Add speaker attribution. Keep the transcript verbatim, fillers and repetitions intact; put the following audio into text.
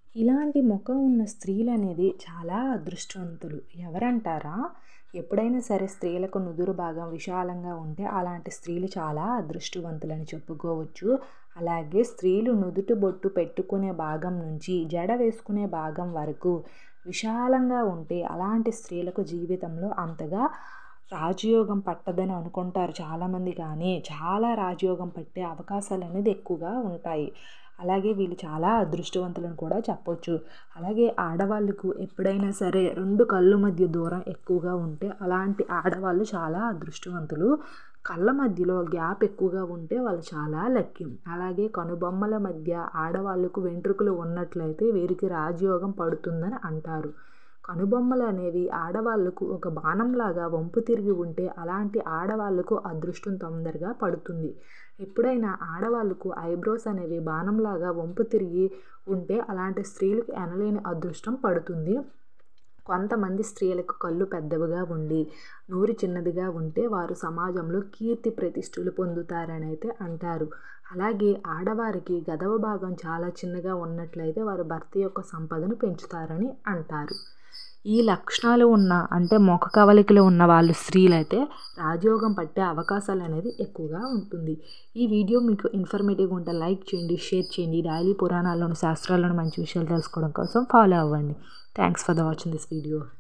Speaker 1: ఇలాంటి మొఖం ఉన్న స్త్రీలనేది చాలా అదృష్టవంతులు. ఎవరంటారా? ఎప్పుడైనా సరే స్త్రీలకు నుదురు భాగం విశాలంగా ఉంటే అలాంటి స్త్రీలు చాలా అదృష్టవంతులని చెప్పుకోవచ్చు. అలాగే స్త్రీలు నుదుటి బొట్టు పెట్టుకునే భాగం నుంచి జడ వేసుకునే భాగం వరకు విశాలంగా ఉంటే అలాంటి స్త్రీలకు జీవితంలో అంతగా రాజయోగం పట్టదని అనుకుంటారు చాలామంది. కానీ చాలా రాజయోగం పట్టే అవకాశాలనేది ఎక్కువగా ఉంటాయి. అలాగే వీళ్ళు చాలా అదృష్టవంతులని కూడా చెప్పొచ్చు. అలాగే ఆడవాళ్ళకు ఎప్పుడైనా సరే రెండు కళ్ళు మధ్య దూరం ఎక్కువగా ఉంటే అలాంటి ఆడవాళ్ళు చాలా అదృష్టవంతులు. కళ్ళ మధ్యలో గ్యాప్ ఎక్కువగా ఉంటే వాళ్ళు చాలా లక్కీ. అలాగే కనుబొమ్మల మధ్య ఆడవాళ్ళకు వెంట్రుకలు ఉన్నట్లయితే వీరికి రాజయోగం పడుతుందని అంటారు. కనుబొమ్మలు అనేవి ఆడవాళ్ళకు ఒక బాణంలాగా వంపు తిరిగి ఉంటే అలాంటి ఆడవాళ్ళకు అదృష్టం తొందరగా పడుతుంది. ఎప్పుడైనా ఆడవాళ్ళకు ఐబ్రోస్ అనేవి బాణంలాగా వంపు తిరిగి ఉంటే అలాంటి స్త్రీలకు ఎనలేని అదృష్టం పడుతుంది. కొంతమంది స్త్రీలకు కళ్ళు పెద్దవిగా ఉండి నోరు చిన్నదిగా ఉంటే వారు సమాజంలో కీర్తి ప్రతిష్టలు పొందుతారని అయితే అంటారు. అలాగే ఆడవారికి గదవ భాగం చాలా చిన్నగా ఉన్నట్లయితే వారు భర్త యొక్క సంపదను పెంచుతారని అంటారు. ఈ లక్షణాలు ఉన్న అంటే ముఖ కవలికలు ఉన్న వాళ్ళు స్త్రీలైతే రాజయోగం పట్టే అవకాశాలు అనేది ఎక్కువగా ఉంటుంది. ఈ వీడియో మీకు ఇన్ఫర్మేటివ్గా ఉంటే లైక్ చేయండి, షేర్ చేయండి. డైలీ పురాణాల్లోని శాస్త్రాల్లోని మంచి విషయాలు తెలుసుకోవడం కోసం ఫాలో అవ్వండి. Thanks for the watching this video.